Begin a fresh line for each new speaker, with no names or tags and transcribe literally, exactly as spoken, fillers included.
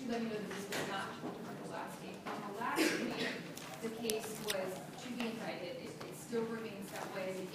to let you know that this was not the last case. On the last case, the case was to be indicted. It, it still remains that way. It